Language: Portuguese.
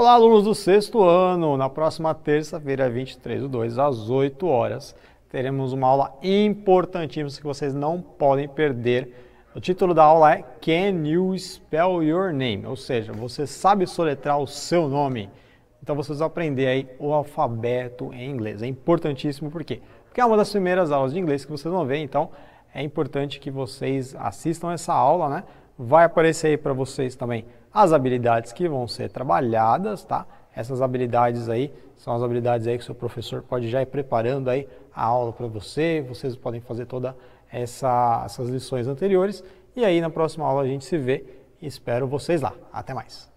Olá, alunos do sexto ano! Na próxima terça-feira, 23/2, às 8 horas, teremos uma aula importantíssima que vocês não podem perder. O título da aula é Can You Spell Your Name? Ou seja, você sabe soletrar o seu nome? Então vocês vão aprender aí o alfabeto em inglês. É importantíssimo por quê? Porque é uma das primeiras aulas de inglês que vocês vão ver, então é importante que vocês assistam essa aula, né? Vai aparecer aí para vocês também as habilidades que vão ser trabalhadas, tá? Essas habilidades aí são as habilidades aí que o seu professor pode já ir preparando aí a aula para você. Vocês podem fazer todas essas lições anteriores. E aí na próxima aula a gente se vê e espero vocês lá. Até mais!